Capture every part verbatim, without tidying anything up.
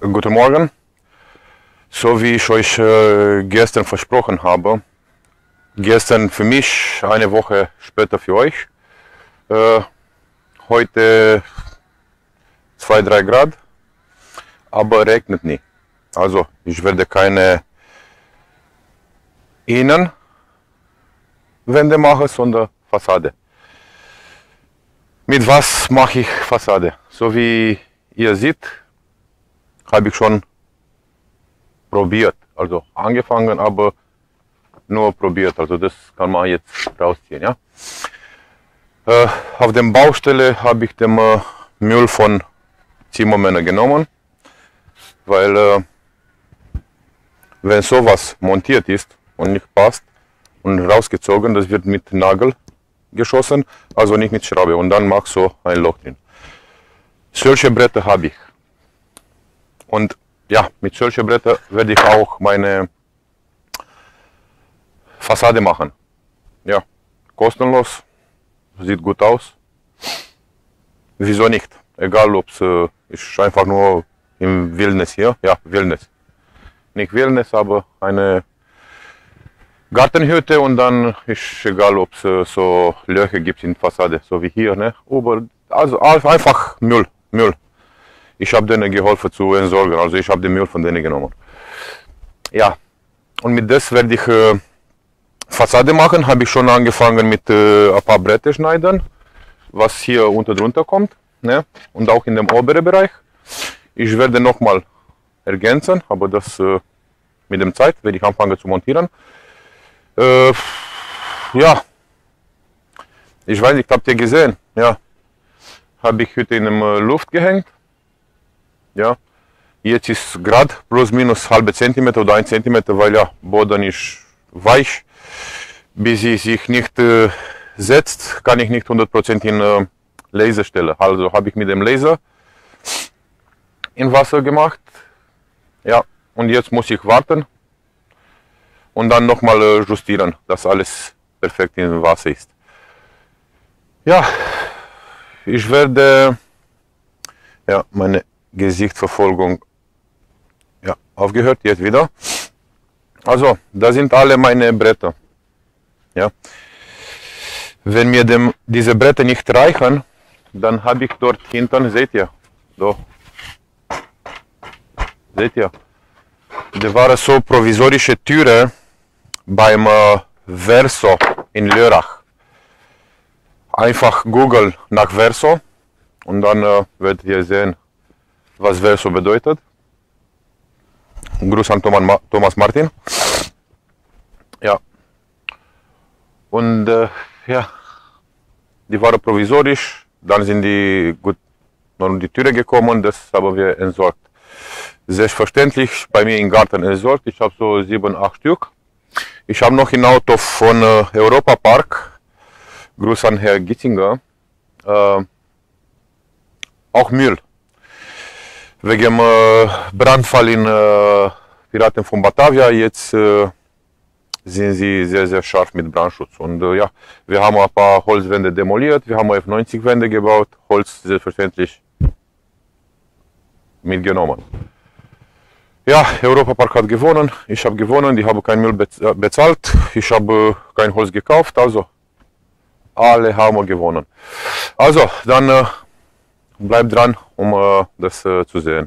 Guten Morgen. So wie ich euch äh, gestern versprochen habe, gestern für mich, eine Woche später für euch. Äh, heute zwei, drei Grad, aber regnet nie. Also ich werde keine Innenwände machen, sondern Fassade. Mit was mache ich Fassade? So wie ihr seht, habe ich schon probiert, also angefangen, aber nur probiert. Also das kann man jetzt rausziehen. Ja? Äh, auf der Baustelle habe ich den äh, Müll von Zimmermänner genommen, weil äh, wenn sowas montiert ist und nicht passt und rausgezogen, das wird mit Nagel geschossen, also nicht mit Schraube, und dann macht so ein Loch drin. Solche Bretter habe ich. Und ja, mit solchen Brettern werde ich auch meine Fassade machen. Ja, kostenlos, sieht gut aus. Wieso nicht? Egal, ob es äh, ist einfach nur im Wildnis hier. Ja, Wildnis. Nicht Wildnis, aber eine Gartenhütte, und dann ist egal, ob es äh, so Löcher gibt in der Fassade, so wie hier. Ne? Aber, also einfach Müll, Müll. Ich habe denen geholfen zu entsorgen, also ich habe den Müll von denen genommen. Ja, und mit das werde ich äh, Fassade machen. Habe ich schon angefangen mit äh, ein paar Bretter schneiden, was hier unter drunter kommt, ne? Und auch in dem oberen Bereich. Ich werde nochmal ergänzen, aber das äh, mit der Zeit werde ich anfangen zu montieren. Äh, ja, ich weiß nicht, habt ihr gesehen? Ja, habe ich heute in der Luft gehängt. Ja, jetzt ist gerade plus minus halbe Zentimeter oder ein Zentimeter, weil ja Boden ist weich. Bis sie sich nicht äh, setzt, kann ich nicht hundert Prozent in äh, Laser stellen. Also habe ich mit dem Laser in Wasser gemacht. Ja, und jetzt muss ich warten und dann nochmal äh, justieren, dass alles perfekt in Wasser ist. Ja, ich werde ja meine Gesichtsverfolgung ja, aufgehört, jetzt wieder. Also, da sind alle meine Bretter. Ja. Wenn mir dem, diese Bretter nicht reichen, dann habe ich dort hinten, seht ihr, so, seht ihr, da war so provisorische Türe beim äh, Verso in Lörrach. Einfach Google nach Verso und dann äh, werdet ihr sehen, was Verso bedeutet. Gruß an Thomas Martin. Ja. Und äh, ja, die waren provisorisch, dann sind die gut noch um die Türe gekommen, das haben wir entsorgt. Selbstverständlich bei mir im Garten entsorgt, ich habe so sieben, acht Stück. Ich habe noch ein Auto von äh, Europa Park, Gruß an Herr Gitzinger, äh, auch Müll. Wegen dem äh, Brandfall in äh, Piraten von Batavia, jetzt äh, sind sie sehr, sehr scharf mit Brandschutz. Und äh, ja, wir haben ein paar Holzwände demoliert, wir haben F neunzig Wände gebaut, Holz selbstverständlich mitgenommen. Ja, Europa Park hat gewonnen, ich habe gewonnen, die haben kein Müll bezahlt, ich habe kein Holz gekauft, also alle haben gewonnen. Also, dann äh, bleibt dran, um äh, das äh, zu sehen.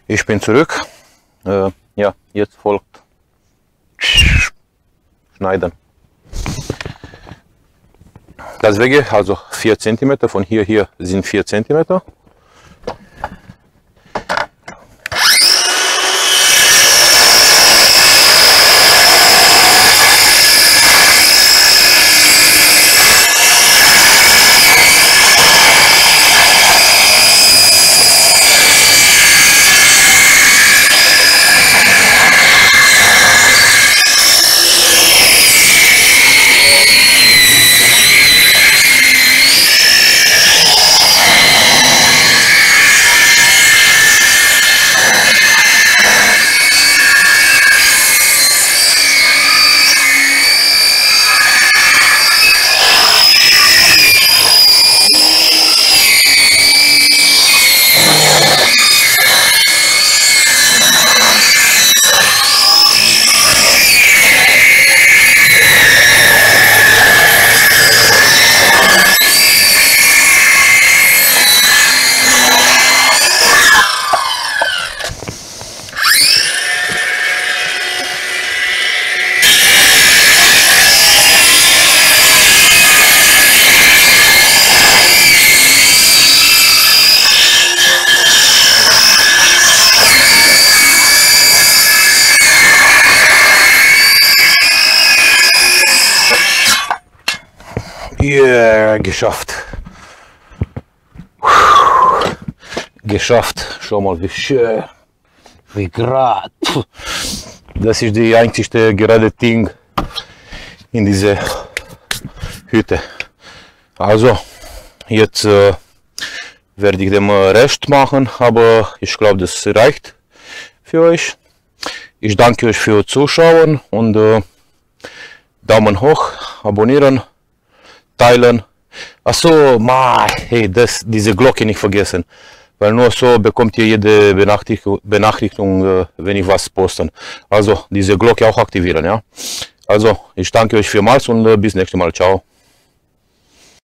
Ich bin zurück. Äh, ja, jetzt folgt Schneiden. Das Wege, also vier Zentimeter, von hier hier sind vier Zentimeter. Yeah, geschafft. Geschafft. Schau mal, wie schön, wie gerade. Das ist die einzigste gerade Ding in dieser Hütte. Also, jetzt äh, werde ich den Rest machen, aber ich glaube, das reicht für euch. Ich danke euch für Zuschauen und äh, Daumen hoch, abonnieren, teilen. Achso, ma, hey, das, diese Glocke nicht vergessen, weil nur so bekommt ihr jede Benachrichtigung, Benachrichtigung, wenn ich was poste. Also diese Glocke auch aktivieren, ja. Also ich danke euch vielmals und bis nächstes Mal, ciao.